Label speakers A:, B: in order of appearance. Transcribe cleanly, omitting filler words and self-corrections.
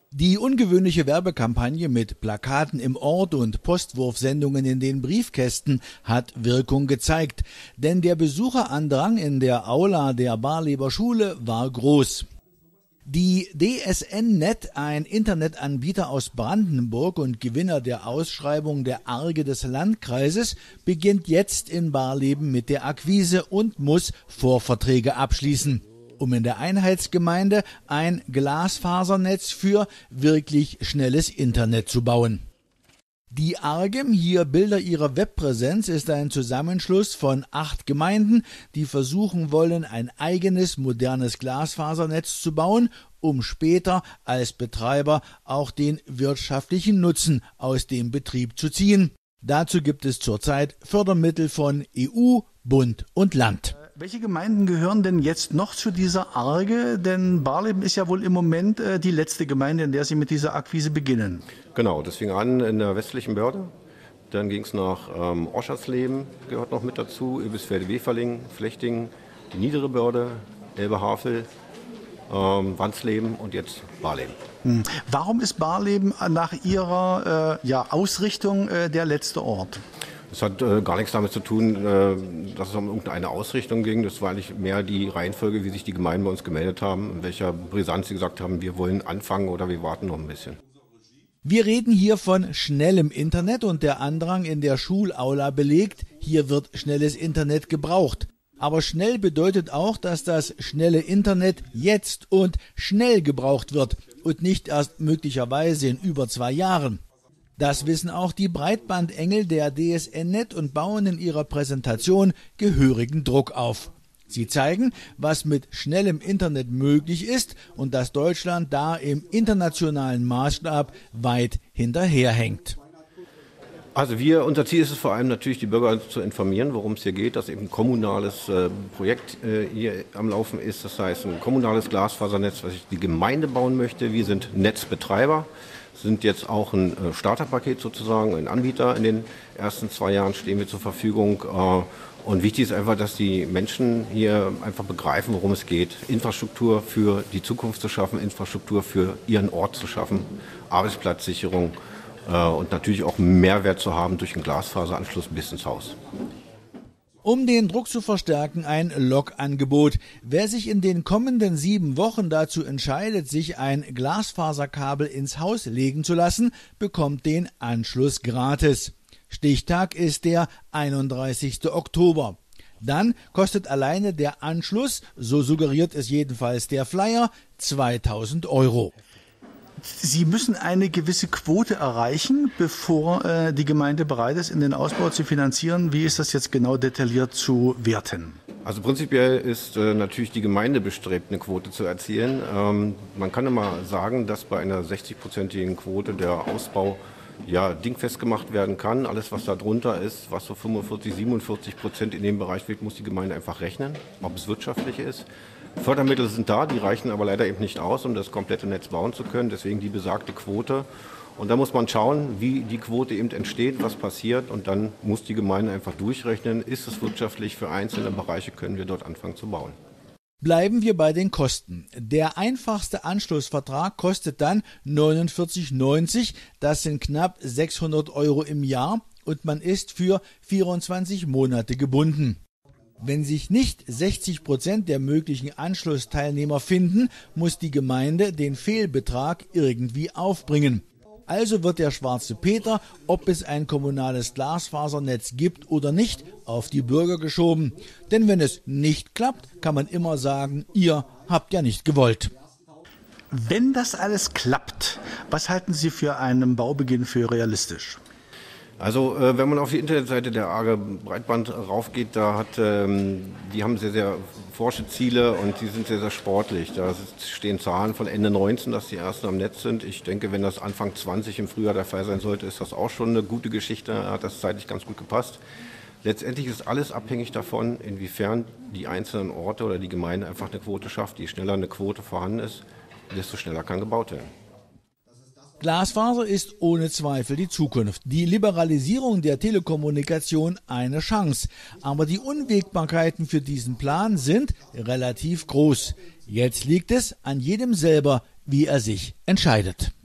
A: Die ungewöhnliche Werbekampagne mit Plakaten im Ort und Postwurfsendungen in den Briefkästen hat Wirkung gezeigt, denn der Besucherandrang in der Aula der Barleber Schule war groß. Die DSN-Net, ein Internetanbieter aus Brandenburg und Gewinner der Ausschreibung der Arge des Landkreises, beginnt jetzt in Barleben mit der Akquise und muss Vorverträge abschließen, um in der Einheitsgemeinde ein Glasfasernetz für wirklich schnelles Internet zu bauen. Die Argem, hier Bilder ihrer Webpräsenz, ist ein Zusammenschluss von 8 Gemeinden, die versuchen wollen, ein eigenes, modernes Glasfasernetz zu bauen, um später als Betreiber auch den wirtschaftlichen Nutzen aus dem Betrieb zu ziehen. Dazu gibt es zurzeit Fördermittel von EU, Bund und Land.
B: Welche Gemeinden gehören denn jetzt noch zu dieser Arge? Denn Barleben ist ja wohl im Moment die letzte Gemeinde, in der Sie mit dieser Akquise beginnen.
C: Genau, das fing an in der westlichen Börde. Dann ging es nach Oschersleben, gehört noch mit dazu, Übelsfelde-Weferling, Flechtingen, die niedere Börde, Elbe-Havel, Wansleben und jetzt Barleben.
B: Warum ist Barleben nach Ihrer Ausrichtung der letzte Ort?
C: Das hat gar nichts damit zu tun, dass es um irgendeine Ausrichtung ging. Das war eigentlich mehr die Reihenfolge, wie sich die Gemeinden bei uns gemeldet haben, in welcher Brisanz sie gesagt haben, wir wollen anfangen oder wir warten noch ein bisschen.
A: Wir reden hier von schnellem Internet und der Andrang in der Schulaula belegt, hier wird schnelles Internet gebraucht. Aber schnell bedeutet auch, dass das schnelle Internet jetzt und schnell gebraucht wird und nicht erst möglicherweise in über 2 Jahren. Das wissen auch die Breitbandengel der DSN-Net und bauen in ihrer Präsentation gehörigen Druck auf. Sie zeigen, was mit schnellem Internet möglich ist und dass Deutschland da im internationalen Maßstab weit hinterherhängt.
C: Also unser Ziel ist es vor allem natürlich, die Bürger zu informieren, worum es hier geht, dass eben ein kommunales Projekt hier am Laufen ist. Das heißt, ein kommunales Glasfasernetz, was die Gemeinde bauen möchte. Wir sind Netzbetreiber, sind jetzt auch ein Starterpaket sozusagen, ein Anbieter. In den ersten 2 Jahren stehen wir zur Verfügung. Und wichtig ist einfach, dass die Menschen hier einfach begreifen, worum es geht. Infrastruktur für die Zukunft zu schaffen, Infrastruktur für ihren Ort zu schaffen, Arbeitsplatzsicherung. Und natürlich auch Mehrwert zu haben durch einen Glasfaseranschluss bis ins Haus.
A: Um den Druck zu verstärken, ein Lokangebot. Wer sich in den kommenden 7 Wochen dazu entscheidet, sich ein Glasfaserkabel ins Haus legen zu lassen, bekommt den Anschluss gratis. Stichtag ist der 31. Oktober. Dann kostet alleine der Anschluss, so suggeriert es jedenfalls der Flyer, 2.000 €.
B: Sie müssen eine gewisse Quote erreichen, bevor die Gemeinde bereit ist, in den Ausbau zu finanzieren. Wie ist das jetzt genau detailliert zu werten?
C: Also prinzipiell ist natürlich die Gemeinde bestrebt, eine Quote zu erzielen. Man kann immer sagen, dass bei einer 60-prozentigen Quote der Ausbau dingfest gemacht werden kann. Alles, was da drunter ist, was so 45-47% in dem Bereich wird, muss die Gemeinde einfach rechnen, ob es wirtschaftlich ist. Fördermittel sind da, die reichen aber leider eben nicht aus, um das komplette Netz bauen zu können. Deswegen die besagte Quote. Und da muss man schauen, wie die Quote eben entsteht, was passiert. Und dann muss die Gemeinde einfach durchrechnen, ist es wirtschaftlich für einzelne Bereiche, können wir dort anfangen zu bauen.
A: Bleiben wir bei den Kosten. Der einfachste Anschlussvertrag kostet dann 49,90 €. Das sind knapp 600 € im Jahr und man ist für 24 Monate gebunden. Wenn sich nicht 60% der möglichen Anschlussteilnehmer finden, muss die Gemeinde den Fehlbetrag irgendwie aufbringen. Also wird der schwarze Peter, ob es ein kommunales Glasfasernetz gibt oder nicht, auf die Bürger geschoben. Denn wenn es nicht klappt, kann man immer sagen, ihr habt ja nicht gewollt.
B: Wenn das alles klappt, was halten Sie für einen Baubeginn für realistisch?
C: Also wenn man auf die Internetseite der Arge Breitband raufgeht, die haben sehr, sehr forsche Ziele und die sind sehr, sehr sportlich. Da stehen Zahlen von Ende 19, dass die ersten am Netz sind. Ich denke, wenn das Anfang 20 im Frühjahr der Fall sein sollte, ist das auch schon eine gute Geschichte. Hat das zeitlich ganz gut gepasst. Letztendlich ist alles abhängig davon, inwiefern die einzelnen Orte oder die Gemeinde einfach eine Quote schafft. Je schneller eine Quote vorhanden ist, desto schneller kann gebaut werden.
A: Glasfaser ist ohne Zweifel die Zukunft. Die Liberalisierung der Telekommunikation eine Chance. Aber die Unwägbarkeiten für diesen Plan sind relativ groß. Jetzt liegt es an jedem selber, wie er sich entscheidet.